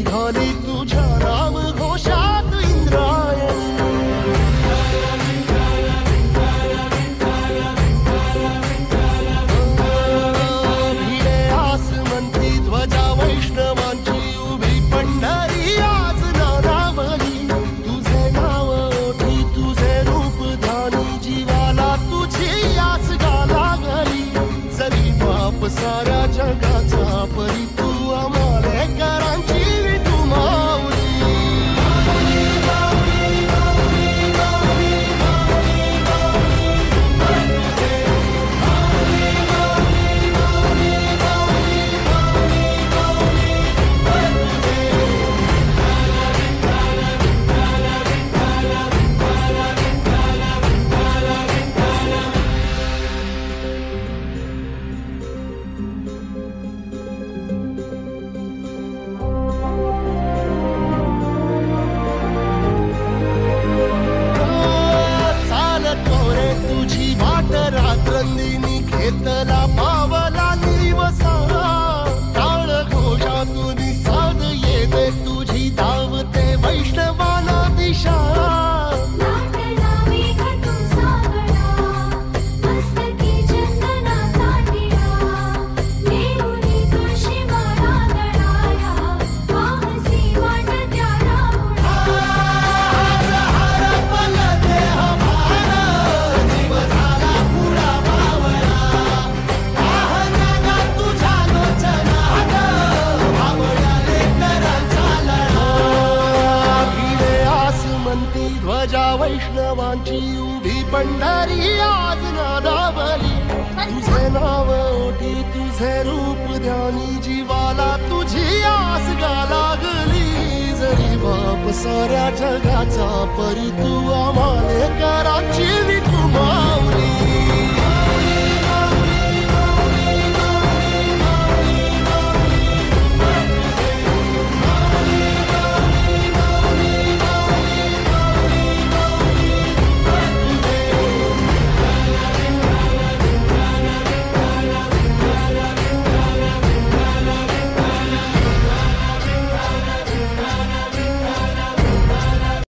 झाली तुझ्या नाम घोषात इंद्रायणी. भिडे आसमंती ध्वजा वैष्णवांची उभी पंढरी आज नानावली. तुझे नाव ओठी तुझे रूप ध्यानी जीवाला तुझी आस गा लागली. जरी बाप साऱ्या जगाचा परी तू आमालेकरांची विठू माऊली. तुझी वाट रात्रंदिनी घेतला पावला दिवसा. टाळ घोषातून साध येते तुझी धावते वैष्णवाला दिशा. ध्वजा वैष्णवांची उभी पंढरी आज नादावली. तुझे नाव ओठी तुझे रूप ध्यानी जीवाला तुझी आस गा लागली. जरी बाप साऱ्या जगाचा परी तू आमालेकरांची विठू